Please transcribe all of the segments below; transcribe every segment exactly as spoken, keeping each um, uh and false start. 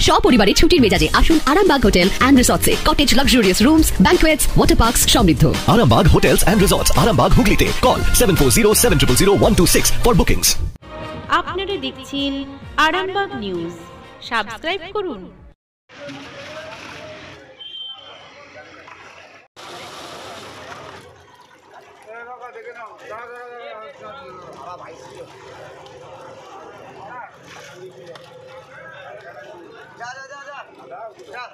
সপরিবারে ছুটির মেজাজে আসুন আরামবাগ হোটেল এন্ড রিসর্টসে। Cottage luxurious rooms, banquets, water parks সমৃদ্ধ। Arambag Hotels and Resorts, Arambag Hooghly call seven four zero seven zero zero one two six for bookings. আপনারা দেখছেন Arambagh news, subscribe করুন। जा जा जा जा जा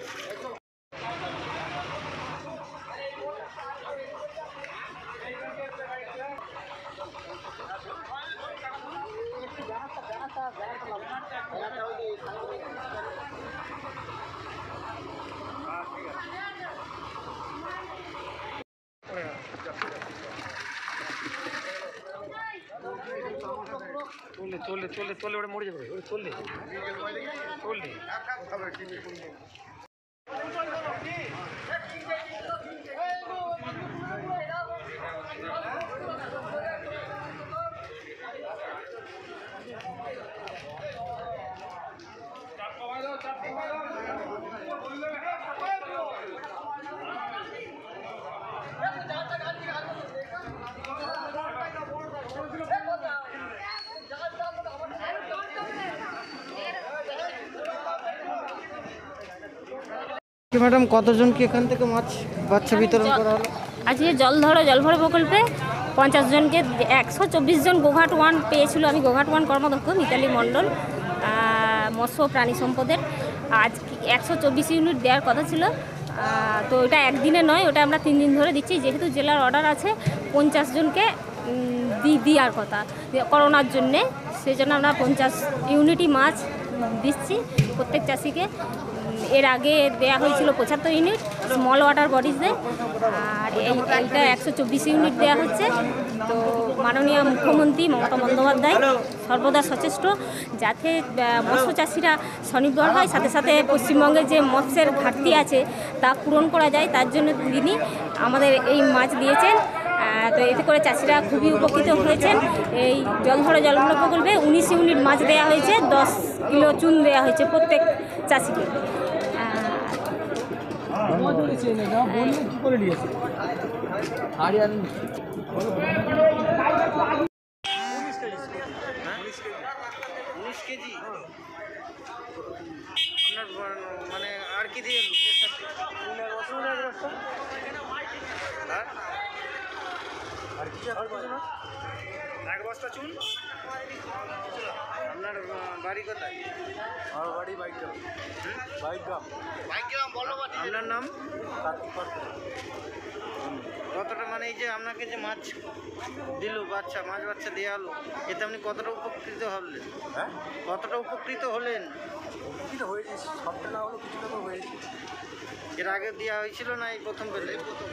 চলে চলে চলে চলে ওটা মরে যাবে ওটা চলে চলে ম্যাডাম কতজনকে এখান থেকে মাছ বাচ্চা বিতরণ করা হলো? আজকে জল ধরো জল ভরো প্রকল্পে পঞ্চাশ জনকে একশো চব্বিশ জন গোঘাট ওয়ান পেয়েছিল। আমি গোঘাট ওয়ান কর্মদক্ষ মিতালি মণ্ডল, মৎস্য প্রাণী সম্পদের। আজ একশো চব্বিশ ইউনিট দেওয়ার কথা ছিল, তো ওটা একদিনে নয়, ওটা আমরা তিন দিন ধরে দিচ্ছি। যেহেতু জেলার অর্ডার আছে পঞ্চাশ জনকে দেওয়ার কথা করোনার জন্যে, সেই জন্য আমরা পঞ্চাশ ইউনিটই মাছ দিচ্ছি প্রত্যেক চাষিকে। এর আগে দেওয়া হয়েছিল পঁচাত্তর ইউনিট স্মল ওয়াটার বডিজে, আর এইটা একশো চব্বিশ ইউনিট দেওয়া হচ্ছে। তো মাননীয় মুখ্যমন্ত্রী মমতা বন্দ্যোপাধ্যায় সর্বদা সচেষ্ট যাতে মৎস্য চাষিরা স্বনির্ভর হয়, সাথে সাথে পশ্চিমবঙ্গের যে মৎস্যের ঘাটতি আছে তা পূরণ করা যায়, তার জন্য তিনি আমাদের এই মাছ দিয়েছেন। তো এতে করে চাষিরা খুবই উপকৃত হয়েছেন। এই জল ধরো জল ভরো প্রকল্পে উনিশ ইউনিট মাছ দেওয়া হয়েছে, দশ কিলো চুন দেওয়া হয়েছে প্রত্যেক চাষিকে। মানে আর কি দিয়ে আর কি এক বস্তা চুন। আপনার বাড়ি কোথায়? আমার বাড়ি বাইগ্রাম। বাইগ্রাম বাইগ্রাম বলো। আপনার নাম? কতটা মানে এই যে আপনাকে যে মাছ দিল বাচ্চা মাছ বাচ্চা দেওয়া হলো, এতে আপনি কতটা উপকৃত হলেন? হ্যাঁ কতটা উপকৃত হলেন? উপকৃত হয়েছে, সবটা না হলো কিছুটা তো হয়েছে। এর আগে দেওয়া হয়েছিল না এই প্রথম পেলে? প্রথম।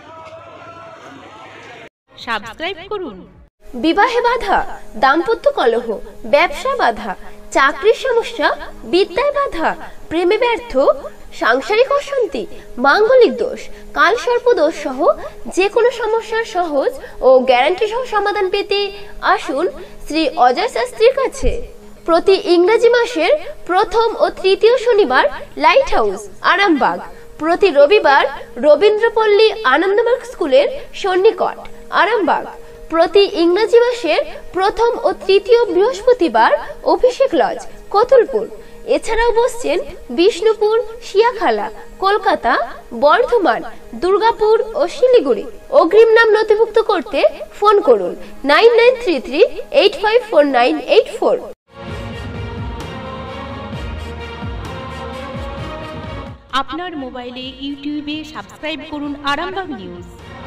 সাবস্ক্রাইব করুন। বিবাহে বাধা, দাম্পত্য কলহ, ব্যবসা বাধা, চাকরির সমস্যা, বিদ্যায় বাধা, প্রেমে ব্যর্থ, সাংসারিক অশান্তি, মাঙ্গলিক দোষ, কালসর্প দোষ সহ যে কোনো সমস্যার সহজ ও গ্যারান্টি সহ সমাধান পেতে আসুন শ্রী অজয় শাস্ত্রীর কাছে। প্রতি ইংরেজি মাসের প্রথম ও তৃতীয় শনিবার লাইট হাউস আরামবাগ, প্রতি রবিবার রবীন্দ্রপল্লী আনন্দমার্গ স্কুলের সন্নিকট আরামবাগ, প্রতি ইংরেজি মাসের প্রথম ও তৃতীয় বৃহস্পতিবার অভিষেক লজ কতুলপুর। এছাড়াও বসছেন বিষ্ণুপুর, শিয়াখালা, কলকাতা, বর্ধমান, দুর্গাপুর ও শিলিগুড়ি। অগ্রিম নাম নথিভুক্ত করতে ফোন করুন nine nine three three eight five four nine eight four. আপনার মোবাইলে ইউটিউবে সাবস্ক্রাইব করুন আরামবাগ নিউজ।